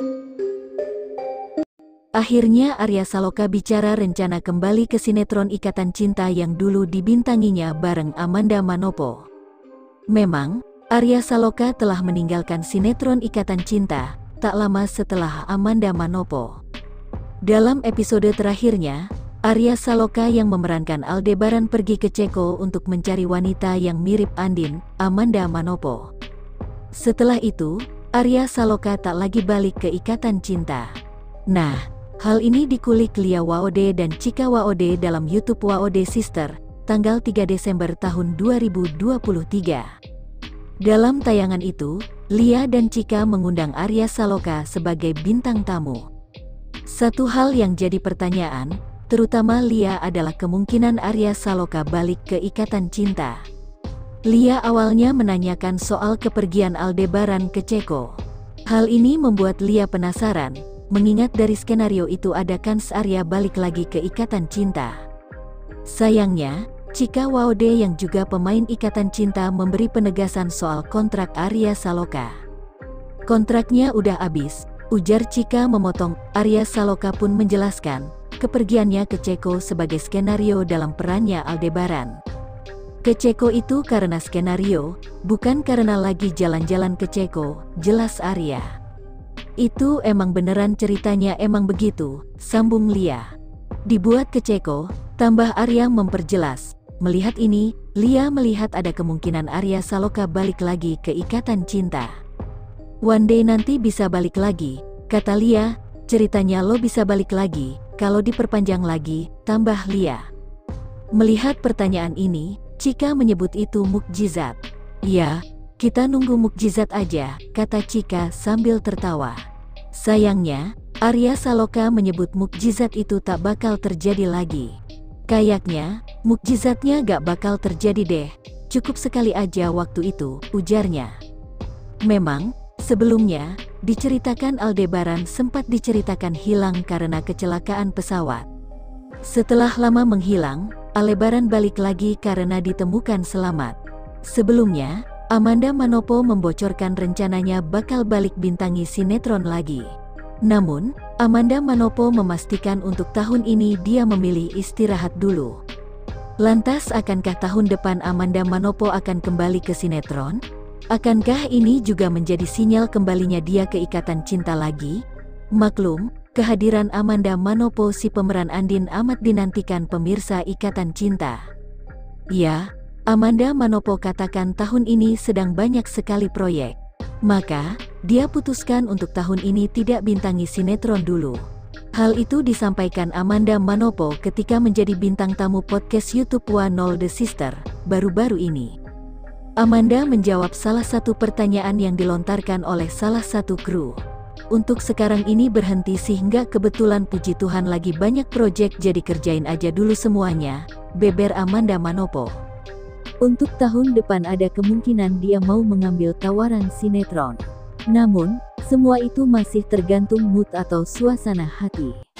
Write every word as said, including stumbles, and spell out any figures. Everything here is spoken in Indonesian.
Akhirnya Arya Saloka bicara rencana kembali ke sinetron Ikatan Cinta yang dulu dibintanginya bareng Amanda Manopo. Memang, Arya Saloka telah meninggalkan sinetron Ikatan Cinta, tak lama setelah Amanda Manopo. Dalam episode terakhirnya, Arya Saloka yang memerankan Aldebaran pergi ke Ceko untuk mencari wanita yang mirip Andin, Amanda Manopo. Setelah itu, Arya Saloka tak lagi balik ke Ikatan Cinta. Nah, hal ini dikulik Lia Waode dan Chika Waode dalam YouTube Waode Sister, tanggal tiga Desember tahun dua ribu dua puluh tiga. Dalam tayangan itu, Lia dan Chika mengundang Arya Saloka sebagai bintang tamu. Satu hal yang jadi pertanyaan, terutama Lia, adalah kemungkinan Arya Saloka balik ke Ikatan Cinta. Lia awalnya menanyakan soal kepergian Aldebaran ke Ceko. Hal ini membuat Lia penasaran, mengingat dari skenario itu ada kans Arya balik lagi ke Ikatan Cinta. Sayangnya, Chika Waode yang juga pemain Ikatan Cinta memberi penegasan soal kontrak Arya Saloka. Kontraknya udah habis, ujar Chika memotong. Arya Saloka pun menjelaskan, kepergiannya ke Ceko sebagai skenario dalam perannya Aldebaran. Ke Ceko itu karena skenario, bukan karena lagi jalan-jalan ke Ceko, jelas Arya. Itu emang beneran ceritanya, emang begitu, sambung Lia. Dibuat ke Ceko, tambah Arya memperjelas. Melihat ini, Lia melihat ada kemungkinan Arya Saloka balik lagi ke Ikatan Cinta. One day nanti bisa balik lagi, kata Lia. Ceritanya lo bisa balik lagi, kalau diperpanjang lagi, tambah Lia. Melihat pertanyaan ini, Chika menyebut itu mukjizat. Ya, kita nunggu mukjizat aja, kata Chika sambil tertawa. Sayangnya, Arya Saloka menyebut mukjizat itu tak bakal terjadi lagi. Kayaknya, mukjizatnya gak bakal terjadi deh, cukup sekali aja waktu itu, ujarnya. Memang, sebelumnya, diceritakan Aldebaran sempat diceritakan hilang karena kecelakaan pesawat. Setelah lama menghilang, Aldebaran balik lagi karena ditemukan selamat. Sebelumnya, Amanda Manopo membocorkan rencananya bakal balik bintangi sinetron lagi. Namun, Amanda Manopo memastikan untuk tahun ini dia memilih istirahat dulu. Lantas akankah tahun depan Amanda Manopo akan kembali ke sinetron? Akankah ini juga menjadi sinyal kembalinya dia ke Ikatan Cinta lagi? Maklum, kehadiran Amanda Manopo si pemeran Andin amat dinantikan pemirsa Ikatan Cinta. Ya, Amanda Manopo katakan tahun ini sedang banyak sekali proyek. Maka, dia putuskan untuk tahun ini tidak bintangi sinetron dulu. Hal itu disampaikan Amanda Manopo ketika menjadi bintang tamu podcast YouTube Waode Sister, baru-baru ini. Amanda menjawab salah satu pertanyaan yang dilontarkan oleh salah satu kru. Untuk sekarang ini berhenti sehingga kebetulan puji Tuhan lagi banyak proyek, jadi kerjain aja dulu semuanya, beber Amanda Manopo. Untuk tahun depan ada kemungkinan dia mau mengambil tawaran sinetron. Namun, semua itu masih tergantung mood atau suasana hati.